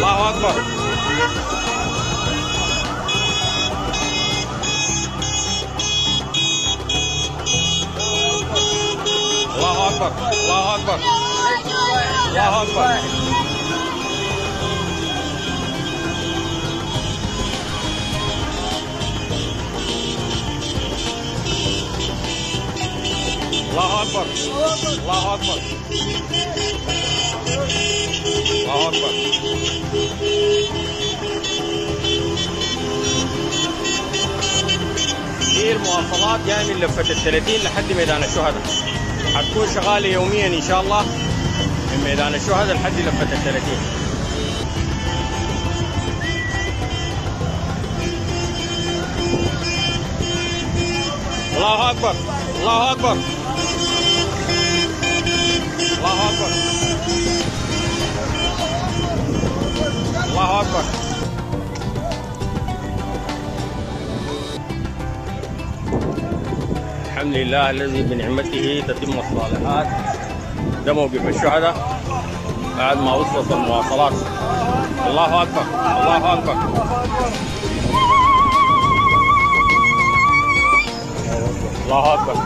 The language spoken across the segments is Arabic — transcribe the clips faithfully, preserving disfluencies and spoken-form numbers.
الله أكبر. الله أكبر. الله أكبر. الله أكبر. الله أكبر. الله أكبر. الله أكبر. دي المواصلات جاية من لفة الثلاثين لحد ميدان الشهداء، حتكون شغالة يوميا إن شاء الله من ميدان الشهداء لحد لفة الثلاثين. الله أكبر. الله أكبر. الله أكبر. الله أكبر. الحمد لله الذي بنعمته تتم الصالحات. ده موقف الشهداء بعد ما وصلت المواصلات. الله أكبر. الله أكبر. الله أكبر.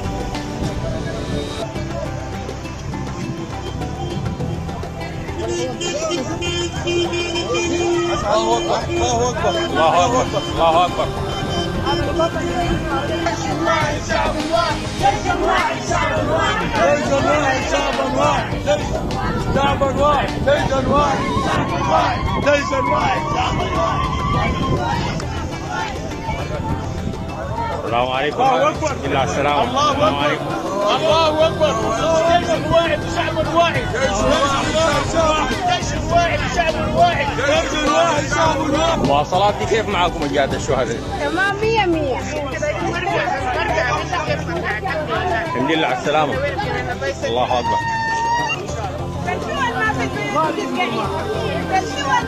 الله أكبر. الله أكبر. الله أكبر. الله أكبر. شعب واحد، جيش واحد، شعب واحد، جيش واحد، شعب واحد، شعب واحد، جيش واحد، شعب واحد، جيش واحد، شعب واحد. السلام عليكم. الله أكبر. الله السلام. الله أكبر. الله أكبر. جيش واحد وشعب واحد. جيش واحد، جيش واحد، شعب واحد. جيش واحد، شعب واحد. المواصلات دي كيف معاكم الجهاد الشهداء؟ تمام مية مية. الحمد لله على السلامة. الله أكبر.